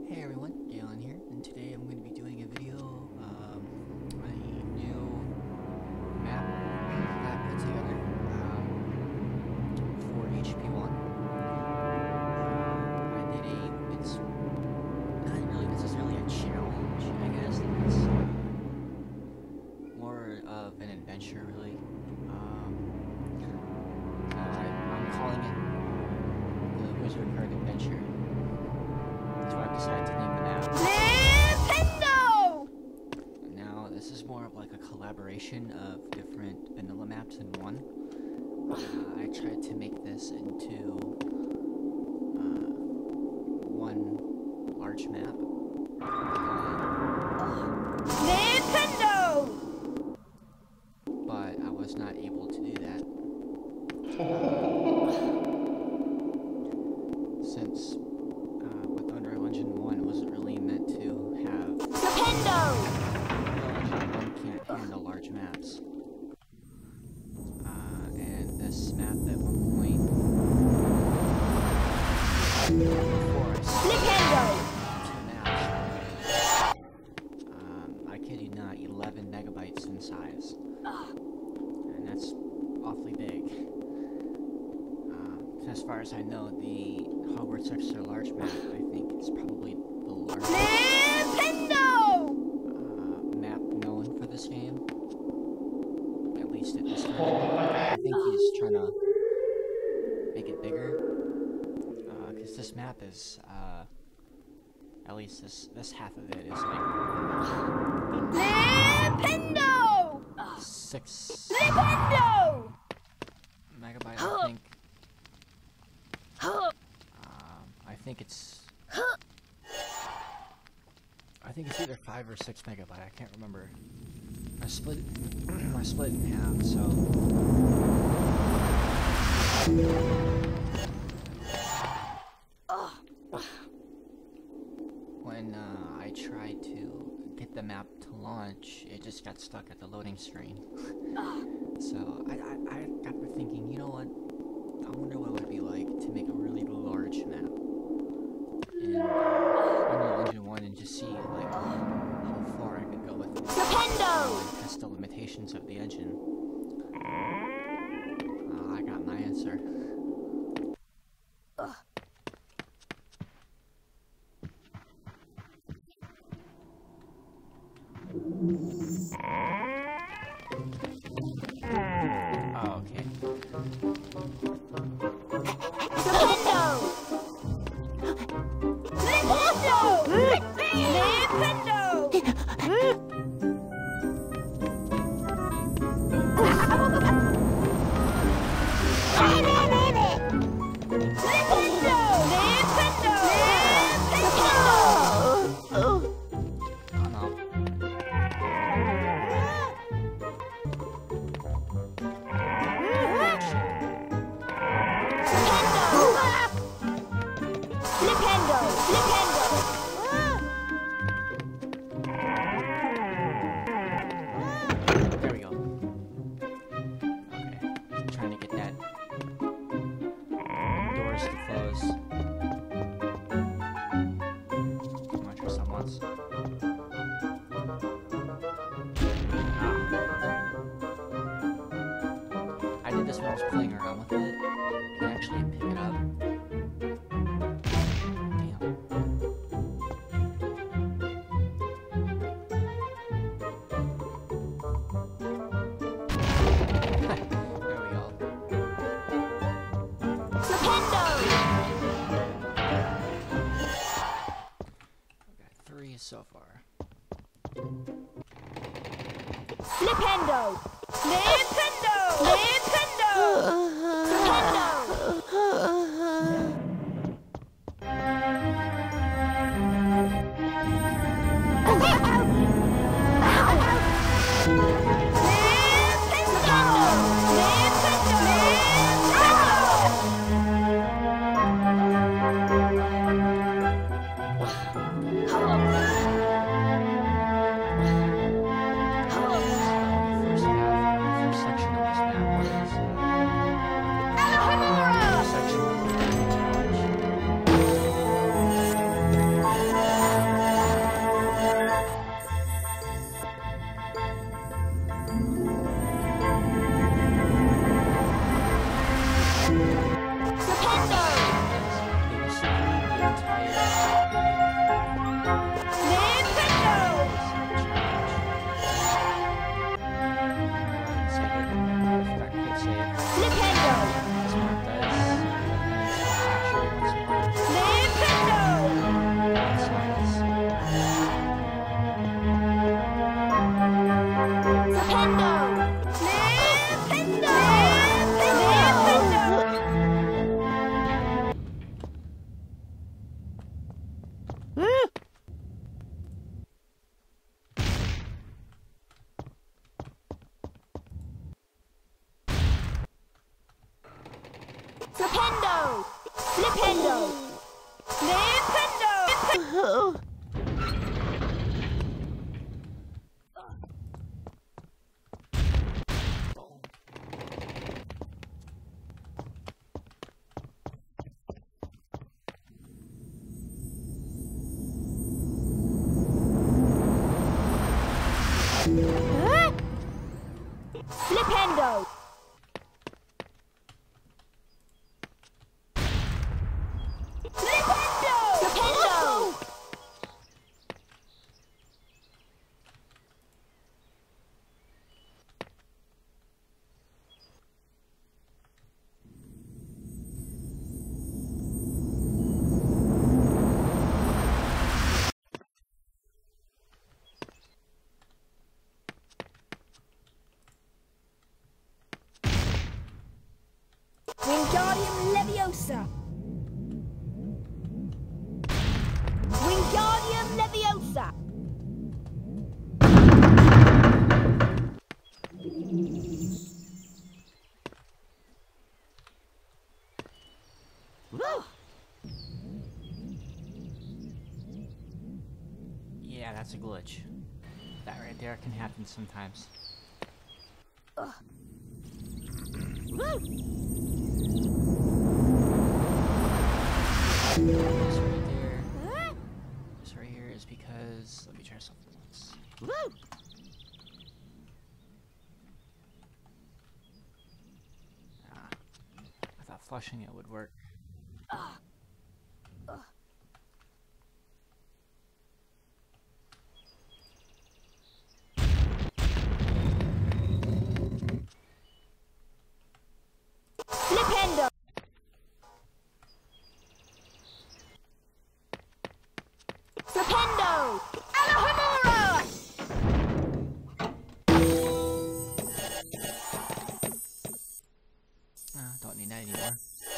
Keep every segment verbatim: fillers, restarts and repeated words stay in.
Hey everyone, Galen here, and today I'm going to be doing a video, um, a new map that I put together, um, for H P one. Uh, I did a, it's not really necessarily a challenge, I guess, it's uh, more of an adventure, really. Um, uh, I, I'm calling it the Wizard Card Adventure. So I've decided to name the map Nintendo! Now, this is more of like a collaboration of different vanilla maps in one. Uh, I tried to make this into uh, one large map. Nintendo! But I was not able to do that. Since uh, with Unreal Engine one, it wasn't really meant to have... Nintendo! Unreal Engine one can't handle large maps. Uh, and this map at one point... Before I Nintendo! two maps, um, I kid you not, eleven megabytes in size. And that's awfully big. Uh, as far as I know, the Hogwarts Extra Large map, I think, is probably the largest Nintendo! uh, map known for this game. At least at this time. I think he's trying to make it bigger. Because uh, this map is, uh, at least this, this half of it is like... Nintendo! Six Nintendo! megabyte, I think. Um, I think it's... I think it's either five or six megabyte. I can't remember. I split. I split in half. So. When uh, I tried to get the map to launch, it just got stuck at the loading screen. So I, I, I got to thinking, you know what? I wonder what it would be like to make a really large map in uh, Unreal Engine one and just see like how far I could go with it. Nintendo! And test the limitations of the engine. Uh, I got my answer. Oh, okay. There we go. Okay. Trying to get that doors to close. I'm not sure someone's. I did this when I was playing around with it. You can actually pick it up. So far. Nintendo! Nintendo! Nintendo! Nintendo! First half, first section of this map. Flipendo! Nintendo! Huh? Flipendo! Flipendo! Flipendo! Wingardium Leviosa! Wingardium Leviosa! Yeah, that's a glitch. That right there can happen sometimes. This right there, this right here is because, let me try something else. Ah, I thought flushing it would work. Flipendo! Flipendo! Alohomora! Ah, don't need that anymore.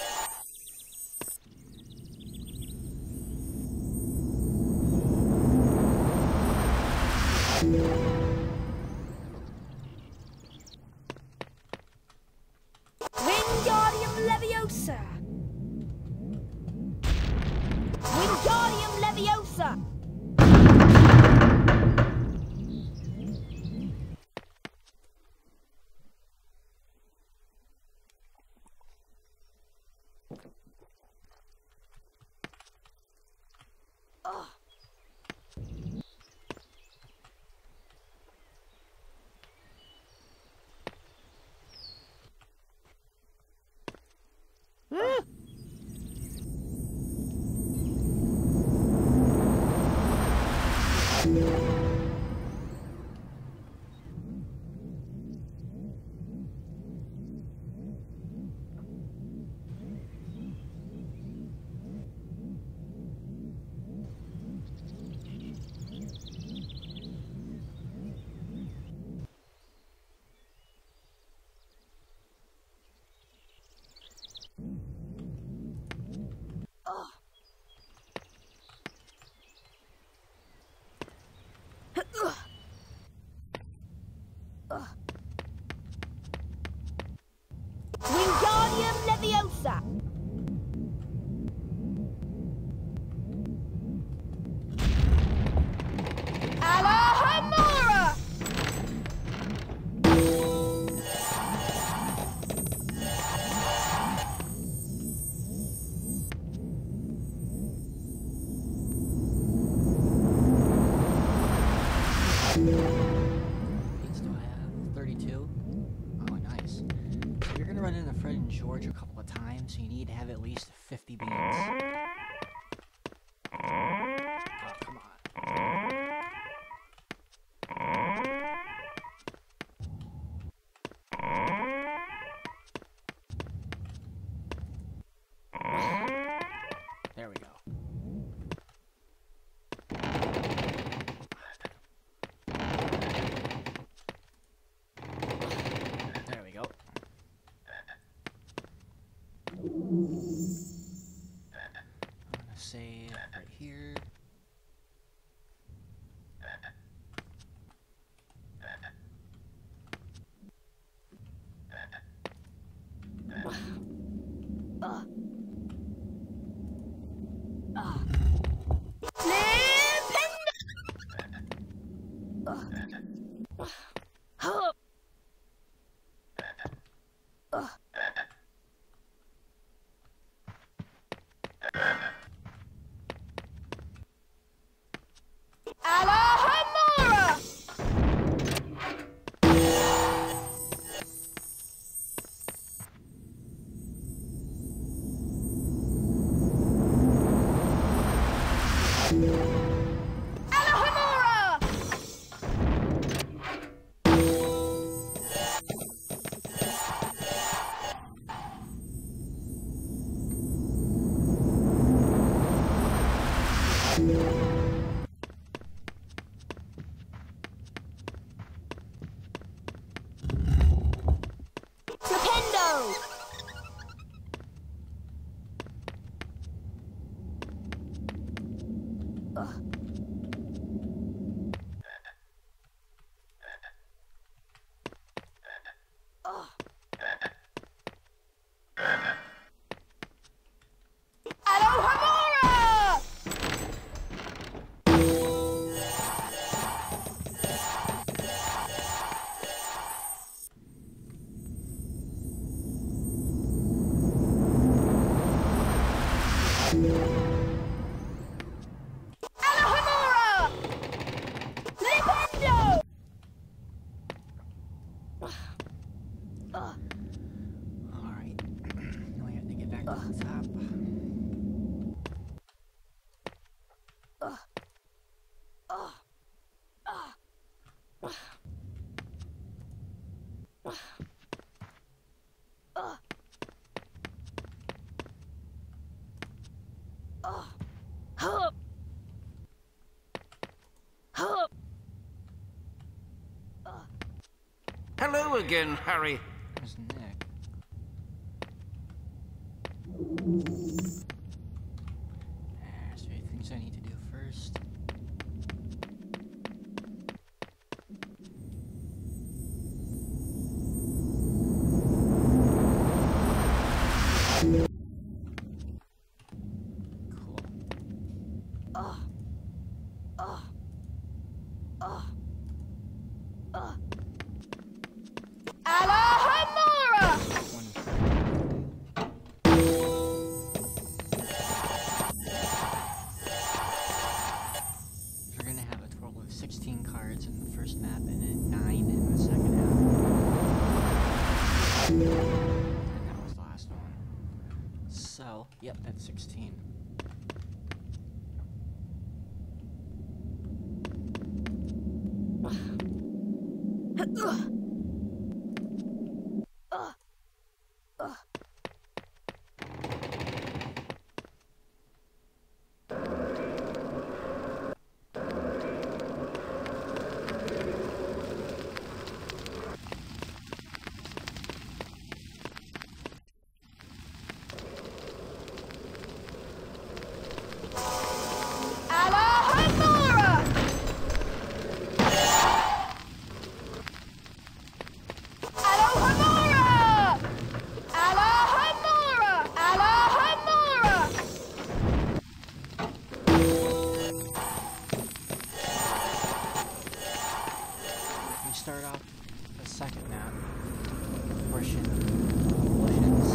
Wingardium Leviosa! Wingardium Leviosa! Wingardium Leviosa! Alohomora! Beans do I have? thirty-two? Oh, nice. So you're gonna run into Fred and George a couple of times, so you need to have at least fifty beans. Oh, come on. There we go. There we go. I'm gonna save right here. Alohomora! Flipendo! Ugh. Ugh. Alohomora! Alohomora! Flipendo! Ugh. Alright. Now we have to get back to the top. Ugh. Ugh. Ugh. Ugh. Ugh. Ugh. Hup. Hup. Ugh. Hello again, Harry. There's Nick. There's three things I need to do first. Cool. Ugh. Ugh. Ugh. Ugh. Alohomora! We're gonna have a total of sixteen cards in the first map and then nine in the second half. And that was the last one. So, yep, that's sixteen. Ugh. Ugh. Ugh. Alohomora! Alohomora! Alohomora! Alohomora! We start off the second map portion. Portions.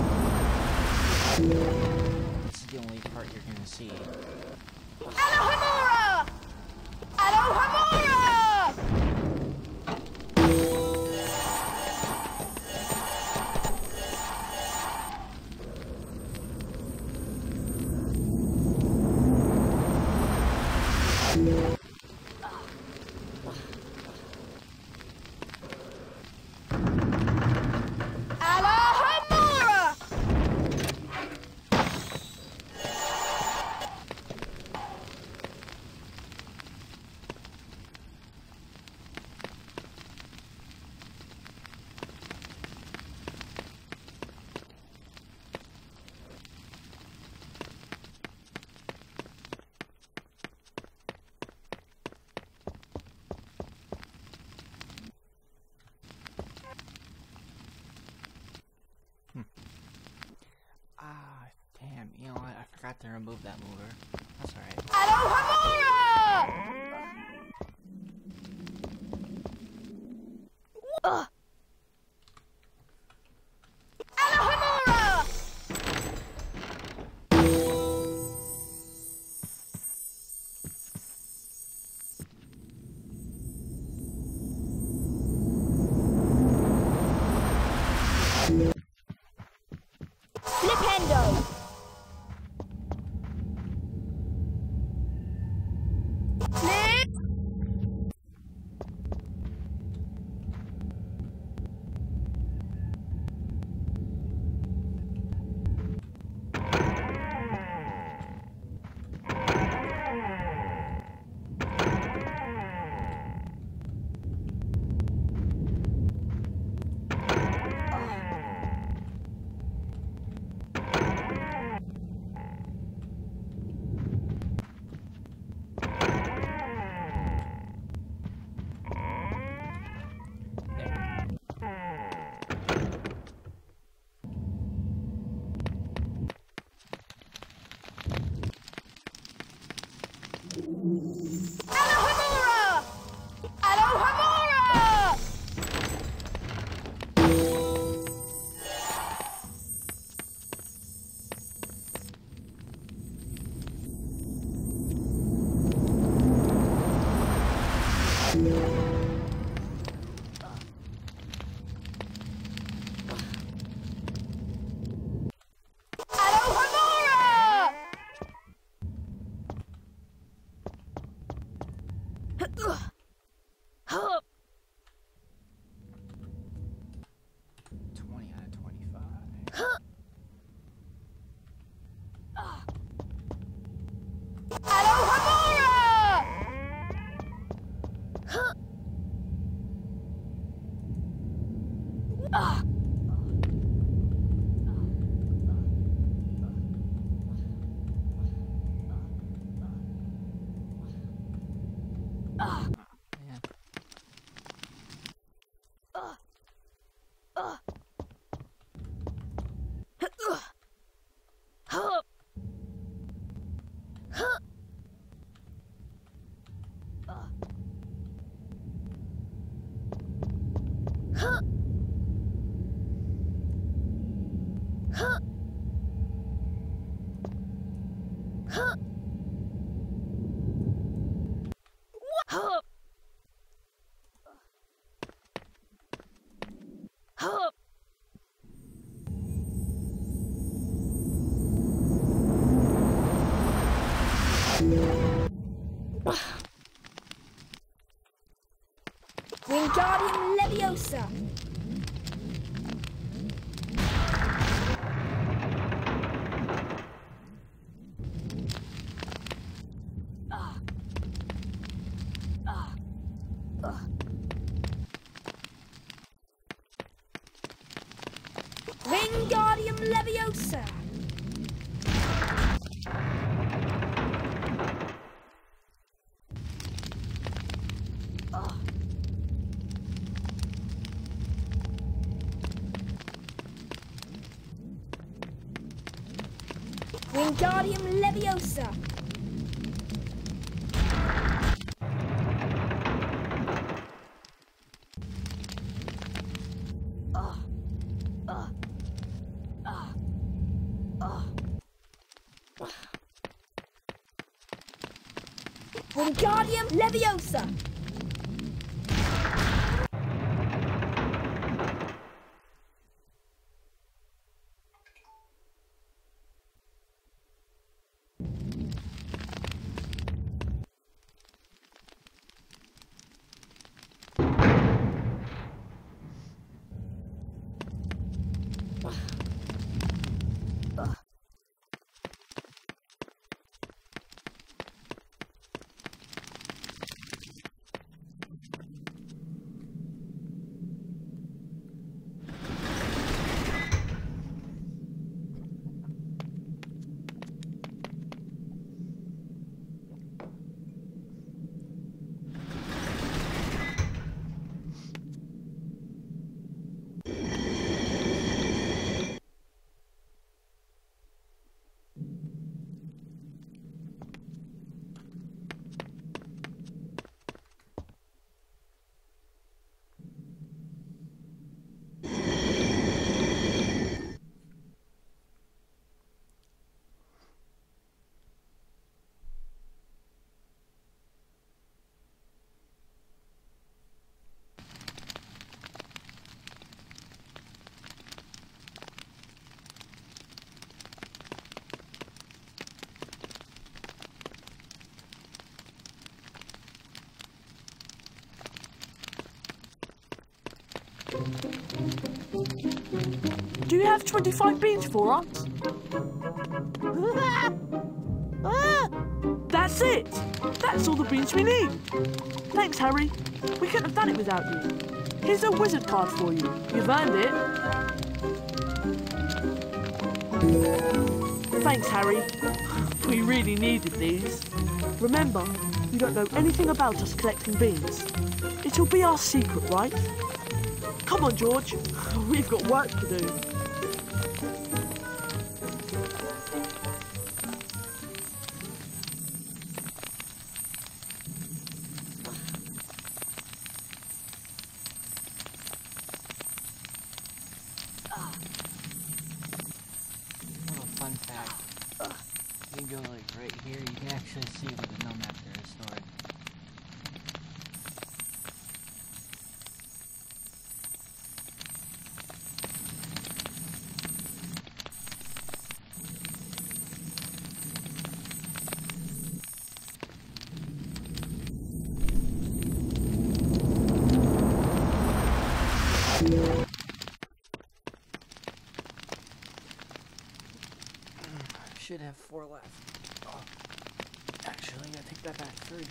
This is the only part you're gonna see. Alohomora! Alohomora! Alohomora! Ah, damn, you know what? I forgot to remove that mover. That's alright. Alohomora! Ugh. Alohomora! Flipendo! twenty out of twenty-five. Alohomora! Yeah. Wingardium Leviosa! Wingardium Leviosa! Wingardium Leviosa! Wingardium Leviosa! Do you have twenty-five beans for us? That's it! That's all the beans we need! Thanks, Harry. We couldn't have done it without you. Here's a wizard card for you. You've earned it. Thanks, Harry. We really needed these. Remember, you don't know anything about us collecting beans. It'll be our secret, right? Come on, George. We've got work to do. Little fun fact. You go like right here, you can actually see where the gnome nectar is stored. should have four left. Oh, actually, I take that back. Three.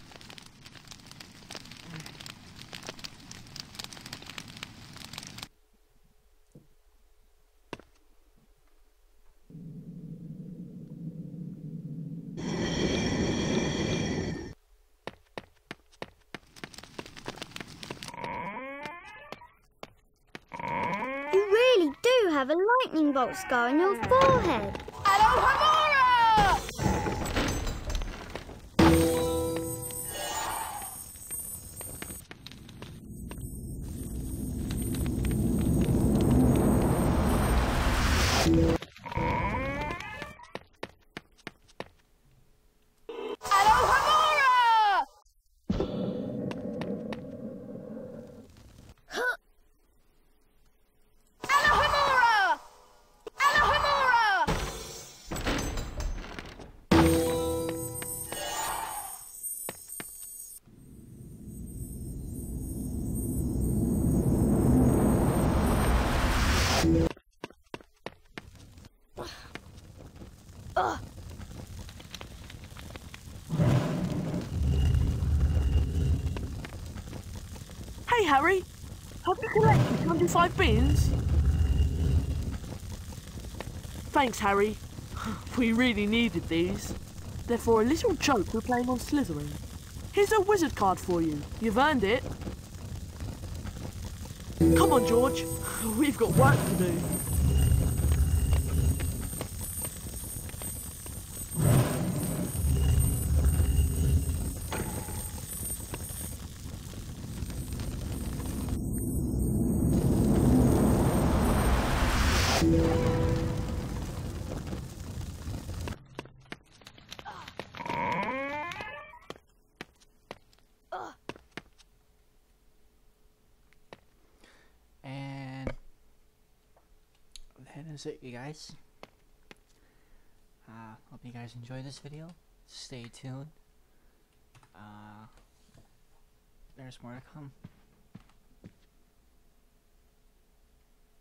You really do have a lightning bolt scar on your forehead. Alohomora! Alohomora! Alohomora! Alohomora! Hey, Harry. Have you collected twenty-five beans? Thanks, Harry. We really needed these. They're for a little joke we're playing on Slytherin. Here's a wizard card for you. You've earned it. Come on, George. We've got work to do. And that is it, you guys. Uh, hope you guys enjoyed this video. Stay tuned. Uh, there's more to come.